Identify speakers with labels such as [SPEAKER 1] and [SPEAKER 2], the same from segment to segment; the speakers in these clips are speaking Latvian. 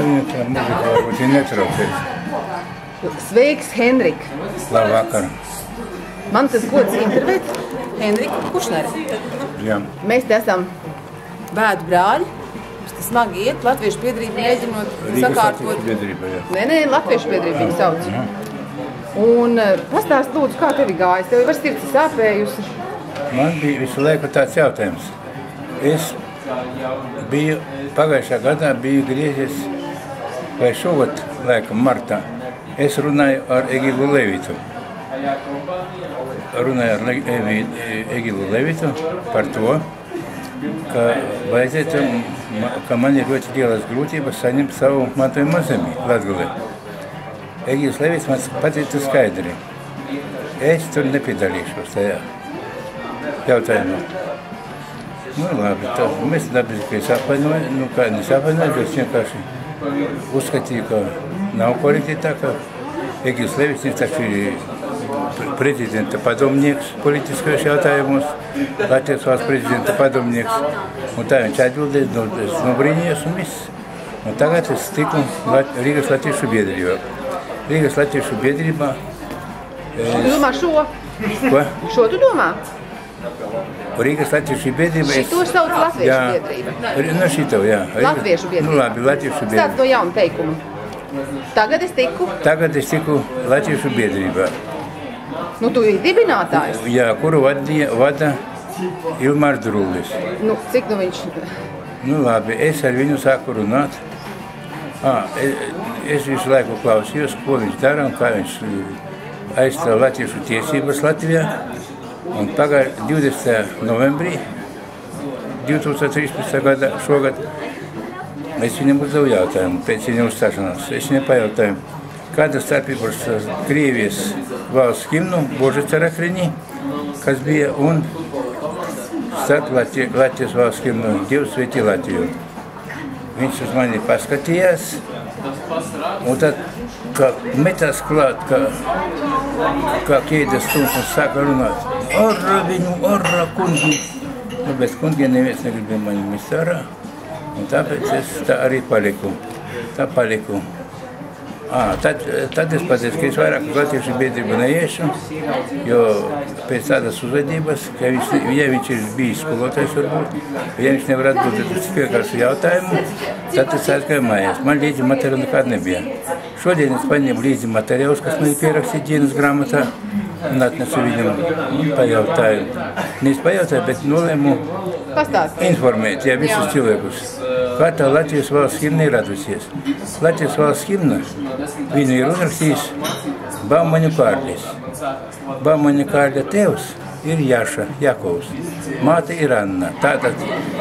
[SPEAKER 1] viņu tā muzika varbūt ir netraucēs.
[SPEAKER 2] Sveiks, Henrik!
[SPEAKER 1] Labvakar!
[SPEAKER 2] Man tas gods intervēt Henriku Kušneri.
[SPEAKER 1] Jā.
[SPEAKER 2] Mēs te esam bēdu brāļi. Tas smagi iet, Latviešu biedrība mēģinot sakārtot. Nē, Latviešu biedrība viņu sauc.
[SPEAKER 1] Jā.
[SPEAKER 2] Un pastāst lūdzu, kā tevi gājas? Tev var sirds sāpējusi?
[SPEAKER 1] Man bija visu laiku tāds jautājums. Es biju pagājušā gadā griezies, vai šogad, laikam, martā, es runāju ar Egilu Levitu. Runāju ar Egilu Levitu par to, ka vajadzētu, ka man ir ļoti lielas grūtības saņemt savu mantojamo zemi Latgalē. Egils Levits man pateica skaidri. Es tur nepiedalīšos tajā jautājumā. Nu, labi, tā, mēs dabiski sapanoju, nu kā nesapanoju, bet vienkārši uzskatīju, ka nav korekti tā, ka Egils Levits ir taču prezidenta padomnieks politiskajos jautājumos, Latvijas valsts prezidenta padomnieks, un tā viņš atbildēja, es nobrīnījos un viss. Un tagad es tiku Rīgas Latviešu biedrībā. Rīgas Latviešu biedrībā...
[SPEAKER 2] Tu domā šo?
[SPEAKER 1] Ko?
[SPEAKER 2] Šo tu domā?
[SPEAKER 1] Rīgas Latviešu biedrība...
[SPEAKER 2] Šito sauc Latviešu biedrība?
[SPEAKER 1] Nu, šito, jā.
[SPEAKER 2] Latviešu biedrība?
[SPEAKER 1] Nu, labi, Latviešu biedrība.
[SPEAKER 2] Stāds to jaunu teikumu. Tagad es tiku?
[SPEAKER 1] Tagad es tiku Latviešu biedrībā.
[SPEAKER 2] Nu, tu esi dibinātājs?
[SPEAKER 1] Jā, kuru vada Ilmārs Drullis.
[SPEAKER 2] Nu, cik nu viņš?
[SPEAKER 1] Nu, labi, es ar viņu sāku runāt. Es visu laiku klausījos, ko viņš dara un kā viņš aizstāv latviešu tiesības Latvijā. Un pagājušā 20. novembrī 2013. gada šogad es viņam uzdevu jautājumu pēc viņa uzstāšanās. Es viņam pajautāju, kāda starpība ar Krievijas valsts himnu Boža Carakriņi, kas bija, un starp Latvijas valsts himnu Dievs sveitī Latviju. Viņš uz mani paskatījās, un tad, kā metās klāt, kā ķēdes stums un sāka runāt. Orra viņu, orra kungi! Nu, bet kungi neviens negribēja mani mest ārā, un tāpēc es tā arī paliku. Tā paliku. Tad es pateicu, ka es vairāk uz Latviešu biedrību neiešu, jo pēc tādas uzvedības, ka ja viņš ir bijis skolotājs varbūt, ja viņš nevar atbildēt uz vienkāršu jautājumu, tad es aizgāju mājās. Man līdzi materiāli nekāda nebija. Šodien es paņēmu līdzi materiālus, kas man ir pierakstīti dienas grāmatā, un atnesu viņam pajautāju. Nevis pajautāju, bet nolēmu informēt visus cilvēkus. Kā tā Latvijas valsts himna ir radusies? Latvijas valsts himna viņu ir uzrakstījis Baumaņu Kārlis. Baumaņu Kārļa tēvs ir Jāša Jakovs. Māte ir Anna. Tātad,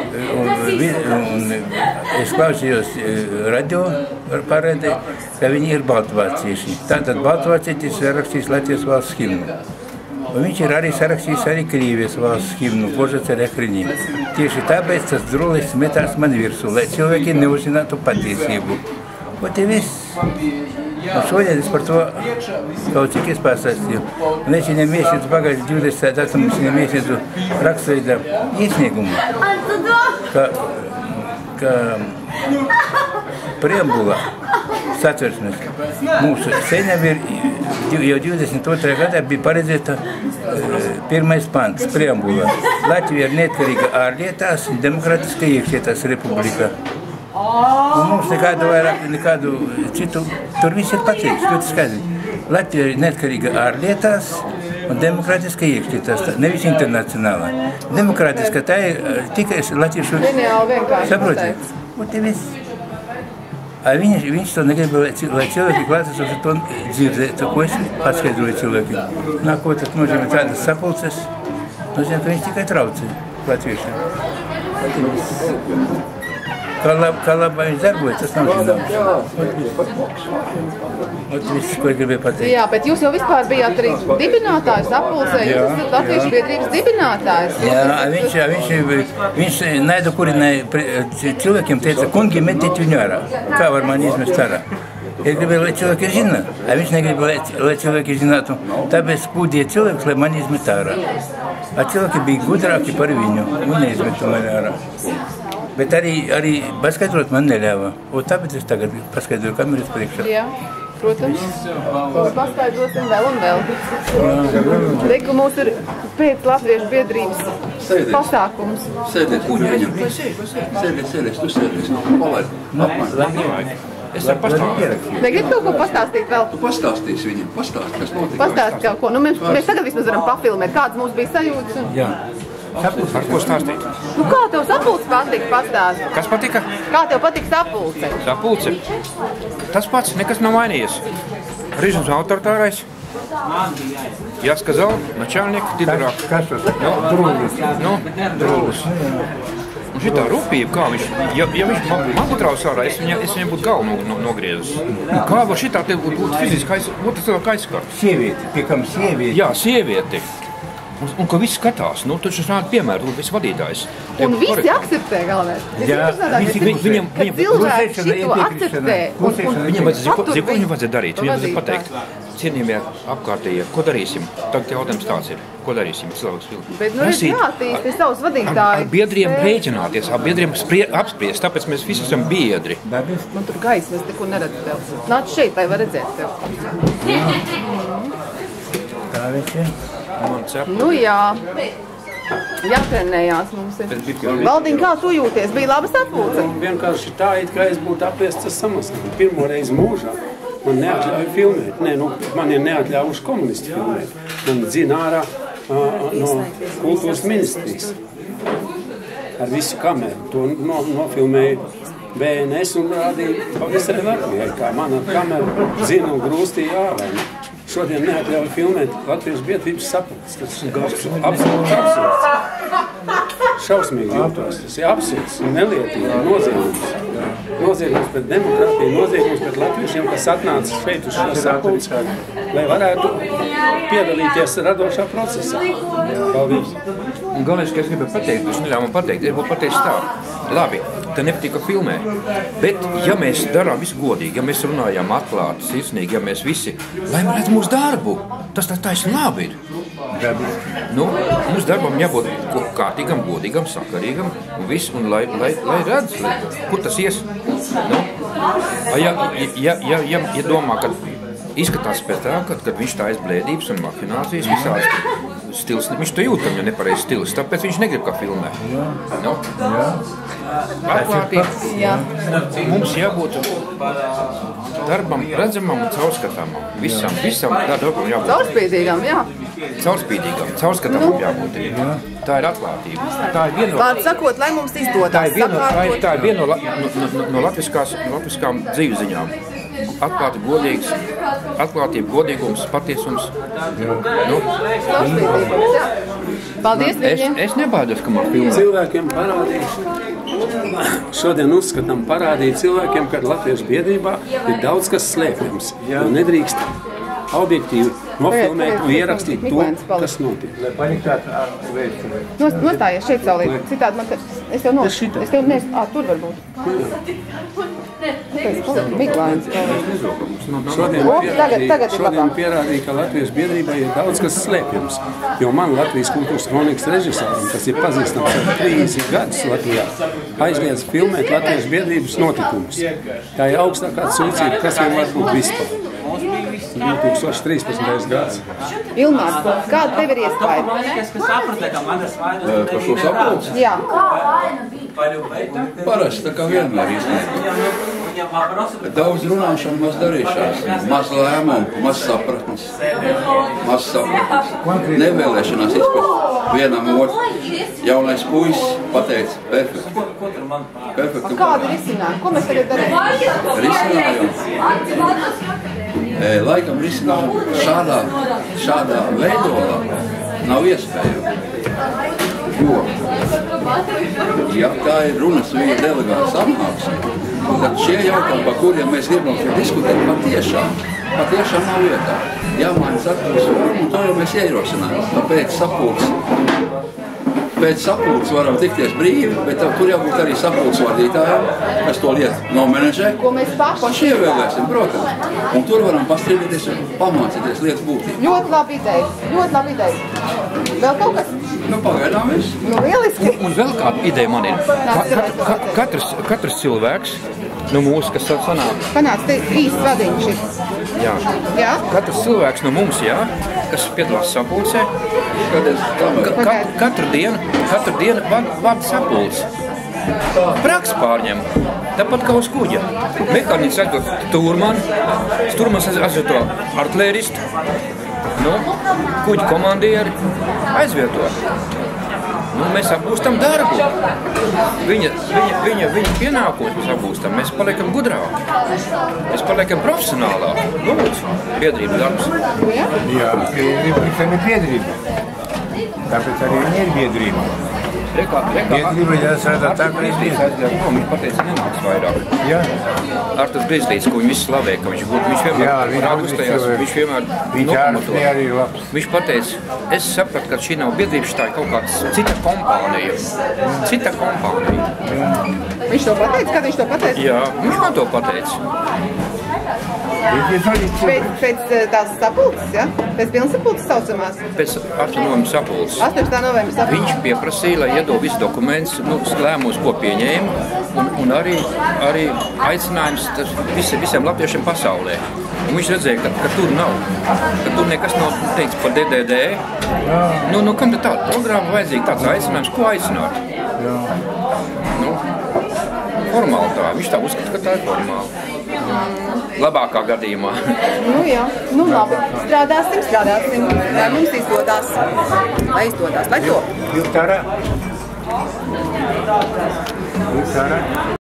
[SPEAKER 1] un es klausījos radio parādē, ka viņi ir baltvācieši. Tātad baltvācietis ir rakstījis Latvijas valsts himnu. Un viņš ir arī sarakstījis arī Krievijas valsts himnu, Boža Carakriņi. Tieši tāpēc tas Drullis metās man virsū, lai cilvēki neuzzinātu patiesību. Un te viss. Un šodien es par to kaut cik es pastāstīju. Un es viņam iesniedzu pagājuši 20. datumu, es viņam iesniedzu rakstveida iesniegumu, ka preambula satversmes mūsu Seimam jau 22. gadā bija paredzēta pirmais pants preambula. Latvija ir neatkarīga ārlietās, demokrātiska iekšlietās republika. Un mums nekādu citu, tur viss ir pateikts, ļoti skaidri. Latvija ir neatkarīga ārlietās un demokrātiska iekšlietās, nevis internacionālā. Demokrātiska tā ir tikai latviešu, saprotiet? Un te viss. Viņš to negrib, lai cilvēki klātesoši to dzirdētu, ko es atskaidroju cilvēkiem. Ko tas nozīmē tādas sapulces, nozīmē, ka viņš tikai traucē latviešiem. Kā labā viņš darbojas, tas nav zināms. Ot viss, ko es gribēju pateikt.
[SPEAKER 2] Jā, bet jūs jau vispār bijāt arī dibinātājs apulcē, jūs esat Latviešu biedrības dibinātājs.
[SPEAKER 1] Jā, viņš naidu kurināja cilvēkiem, teica, kungi, metiet viņu ārā. Kā var man izmest ārā? Es gribēju, lai cilvēki zina, viņš negribēja, lai cilvēki zinātu, tāpēc spūdīja cilvēks, lai man izmet ārā. Cilvēki bija gudrāki par viņu un neizmetu mani ārā. Bet arī paskaidrot man neļāva. Un tāpēc es tagad paskaidroju kameras priekšā.
[SPEAKER 2] Jā, protams. Paskaidrosim vēl un vēl. Reku mums ir pēc Latviešu biedrības pasākums.
[SPEAKER 3] Sēdies, kuņi viņam. Sēdies, tu sēdies. Palaid, apmaiņ. Es tev pastāstīju.
[SPEAKER 2] Negrib kaut ko pastāstīt vēl?
[SPEAKER 3] Tu pastāstīsi viņam, pastāsti, kas notika.
[SPEAKER 2] Pastāst kaut ko. Nu, mēs tagad vismaz varam pafilmēt, kādas mums bija sajūtas.
[SPEAKER 1] Jā.
[SPEAKER 4] Ar ko stāstīt?
[SPEAKER 2] Nu, kā tev sapulce patika pastāst?
[SPEAKER 4] Kas patika?
[SPEAKER 2] Kā tev patika sapulce?
[SPEAKER 4] Sapulce. Tas pats, nekas nav mainījies. Režīms autoritārais. Я сказал, начальник, ты дурак. Drūlis. Šitā rūpība, kā viņš, ja viņš man būtu raus ārā, es viņam būtu galvu nogriezis. Kā var šitā te būt fiziski aizskart?
[SPEAKER 1] Sievieti, piekam sievieti.
[SPEAKER 4] Jā, sievieti. Un ka visi skatās, nu, taču es nādu piemēru, visi vadītājs.
[SPEAKER 2] Un visi akceptē galvenais.
[SPEAKER 4] Viņam
[SPEAKER 2] cilvēki šito akceptē.
[SPEAKER 4] Viņam vajadzēja darīt, viņam vajadzēja pateikt. Cienījamie apkārtējie, ko darīsim? Tagad jautājums tāds ir, ko darīsim?
[SPEAKER 2] Bet, nu, redz, jātīsti savus vadītāji.
[SPEAKER 4] Ar biedriem rēķināties, ar biedriem apspriest, tāpēc mēs visi esam biedri.
[SPEAKER 2] Man tur gaismas, es neko neredzu tev. Nāc šeit, lai var redzēt tev.
[SPEAKER 1] Tā visi.
[SPEAKER 2] Nu jā. Jātrenējās mums ir. Valdiņ, kā tu jūties? Bija laba sapulce?
[SPEAKER 5] Vienkārši tā, it kā es būtu apiests samasnīt. Pirmo reizi mūžā man neatļauj filmēt. Nē, nu, man ir neatļaujuši komunisti filmēt. Man dzina ārā no kultūras ministrijas. Ar visu kameru. To nofilmēja BNS un rādīja pavisai Latvijai, kā man ar kameru dzina un grūstīja ārā. Šodien neatļauj filmēt Latviešu biedrības sapulces. Tas ir absolūti absurds. Šausmīgi jūtos. Tas ir absurds un nelietīgi noziegums. Noziegums pret demokrātiju, noziegums pret latviešiem, kas atnāca šeit uz šo sapulci, lai varētu piedalīties radošā procesā. Paldies.
[SPEAKER 4] Un galvenais, ka es gribēju pateikt, es neļāvu man pateikt, es būtu pateicis tā. Labi, te nepatika filmē, bet ja mēs darām visu godīgi, ja mēs runājam atklāti, sirsnīgi, ja mēs visi, lai mēs redzam mūsu darbu, tas taisni labi ir. Nu, mums darbam jābūt kārtīgam, godīgam, sakarīgam un viss, un lai redz, kur tas ies. Nu, ja domā, ka izskatās pēc tā, kad viņš tā aizblēdības un mahinācijas visādas stils, viņš to jūt, ka viņam nepareiz stils, tāpēc viņš negrib kā filmē. Nu? Atklātīgi. Mums jābūt darbam redzamam un caurskatāmam. Visam darbam jābūt.
[SPEAKER 2] Caurspīdīgam, jā.
[SPEAKER 4] Caurskatāmam jābūt. Tā ir atklātība. Tā ir viena no...
[SPEAKER 2] Vārds sakot, lai mums izdodās.
[SPEAKER 4] Tā ir viena no latviskām dzīvziņām. Atklātība, godīgums, patiesums. Nu.
[SPEAKER 2] Paldies viņiem.
[SPEAKER 4] Es nebaidos, ka man filmē.
[SPEAKER 5] Cilvēkiem parādīšu. Šodien uzskatām parādīt cilvēkiem, ka Latviešu biedrībā ir daudz kas slēpjams. Un nedrīkst objektīvi nofilmēt un ierakstīt to, kas notiek.
[SPEAKER 2] Nostājies šeit saulīt. Citādi man te... Es tev tur var būt. Miglājums.
[SPEAKER 5] Šodien pierādīja, ka Latviešu biedrībā ir daudz kas slēpjams. Jo man Latvijas kultūras kronikas režisoram, kas ir pazīstams ar 30 gadus Latvijā, aizliedz filmēt Latviešu biedrības notikumus. Tā ir augstākā sūdzība, kas vien var būt vispār. 2013. gads.
[SPEAKER 2] Ilmār, kāda tev ir iespēja?
[SPEAKER 3] Par šo sapulci?
[SPEAKER 2] Jā.
[SPEAKER 3] Parasti, tā kā vienmēr īstenībā. Daudz runāšana, maz darīšanas, maz lēmumu, maz sapratnes. Nevēlēšanās izprast vienam otru. Jaunais puisis pateica perfekti.
[SPEAKER 2] Kādu risinājumu? Ko mēs tagad darām?
[SPEAKER 3] Risinājumu. Laikam risinājumu šādā veidolā nav iespējama. Jo, ja tā ir runas viņa delegāta sanāksme, tad šie jautājumi, par kuriem mēs gribam diskutēt, patiešām nav vietā. Jāmaina sapulces, un to jau mēs ierosinājām. Pēc sapulces varam tikties brīvi, bet tur jābūt arī sapulces vadītājiem, kas to lietu nomenedžē.
[SPEAKER 2] Ko mēs paši
[SPEAKER 3] ievēlēsim, protams. Un tur varam pastrīdēties un pamācīties lietas būtību.
[SPEAKER 2] Ļoti labi ideja. Vēl kaut kas?
[SPEAKER 3] Nu, pagaidām viss.
[SPEAKER 2] Nu, lieliski.
[SPEAKER 4] Un vēl kāda ideja man ir. Katrs cilvēks, nu mūsu, kas sanāk.
[SPEAKER 2] Panāc, te īsts vadiņš ir.
[SPEAKER 4] Jā.
[SPEAKER 2] Jā?
[SPEAKER 4] Katrs cilvēks no mums, jā, kas piedalās sapulcē, katru dienu vada sapulci. Praks pārņem, tāpat kā uz kuģa. Mehāniķis aizved turmani, turmans aizved to artilēristu, nu, kuģa komandieri aizvieto. Nu, mēs apgūstam darbu. Viņa pienākumus mēs apgūstam, mēs paliekam gudrāki. Mēs paliekam profesionālāki. Lūdzu, biedrības darbs.
[SPEAKER 1] Jā, priekšām ir biedrība. Tāpēc arī viņi ir biedrība. Biedrība jāsādā tā, ka ir biedrība.
[SPEAKER 4] Viņš pateica, nenāks vairāk.
[SPEAKER 1] Jā.
[SPEAKER 4] Artas Bezlīds, ko viņi visi slavē, ka viņš vienmēr uzstājās, viņš vienmēr nokomato. Viņš pateica, es sapratu, ka šī nav biedrība, šī tā ir kaut kāds cita kompānija. Cita kompānija.
[SPEAKER 2] Viņš to pateica? Kad viņš to pateica?
[SPEAKER 4] Jā, viņš man to pateica.
[SPEAKER 2] Pēc tās sapulces, ja? Pēc pilnsapulces saucamās?
[SPEAKER 4] Pēc 8. novembra sapulces.
[SPEAKER 2] 18. novembra sapulces.
[SPEAKER 4] Viņš pieprasīja, lai iedod visus dokumentus, nu, lēmumus, ko pieņēma, un arī aicinājums visiem latviešiem pasaulē. Un viņš redzēja, ka tur nav, ka tur nekas nav teikts par DDD. Nu, kam tad tāda programma vajadzīga, tāds aicinājums, ko aicināt? Nu, formāli tā, viņš tā uzskata, ka tā ir formāli. Labākā gadījumā.
[SPEAKER 2] Nu jā, nu labi. Strādāsim. Lai mums izdodās. Lai to.
[SPEAKER 1] Jūs tā